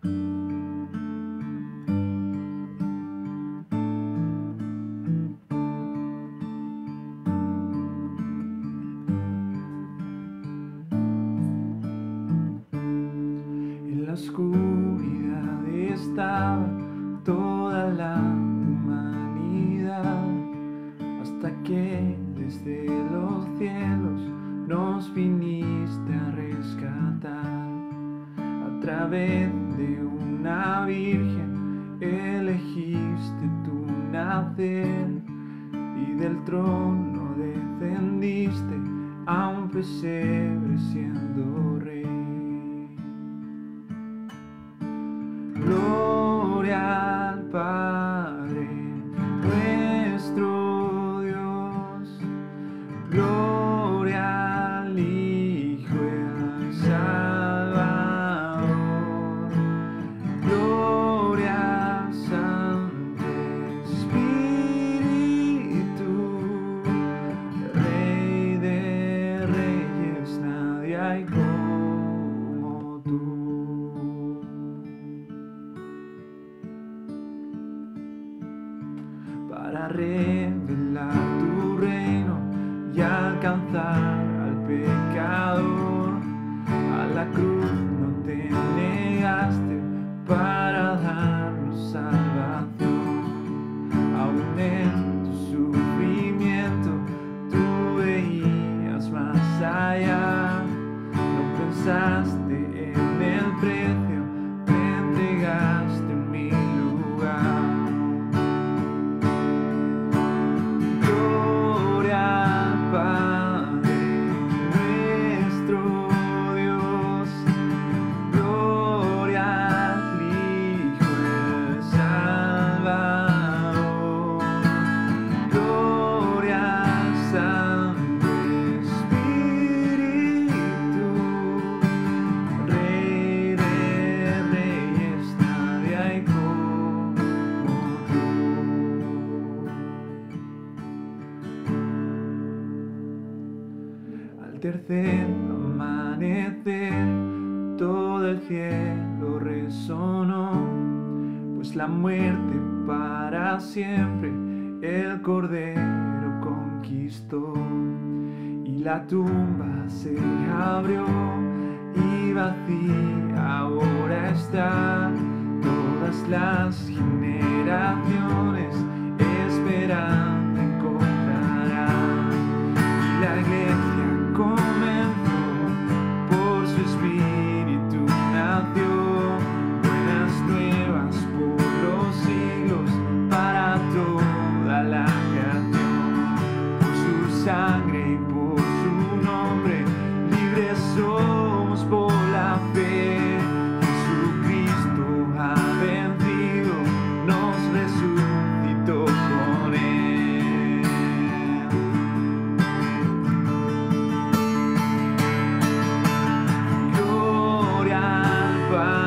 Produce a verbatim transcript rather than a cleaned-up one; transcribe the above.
En la oscuridad estaba toda la humanidad, hasta que desde los cielos nos viniste a rescatar. A través de una virgen elegiste tu nacer, y del trono descendiste a un pesebre siendo rey. Gloria al Padre, nuestro Dios. Gloria al Hijo, el Salvador. Gloria al Santo Espíritu, Rey de reyes, nadie hay como tú. Para revelar tu reino y alcanzar al pecador, a la cruz no te negaste para darnos salvación. Aún en tu sufrimiento tú veías más allá, no pensaste en el precio, te entregaste en mi lugar. Al tercer amanecer todo el cielo resonó, pues la muerte para siempre el Cordero conquistó. Y la tumba se abrió y vacía ahora está, todas las generaciones esperando encontrarán. Y la iglesia comenzó, por su espíritu nació, buenas nuevas por los siglos para toda la creación. Por su sangre y por su nombre libres somos por la fe. Jesucristo ha vencido, nos resucitó con él. Gloria al Padre.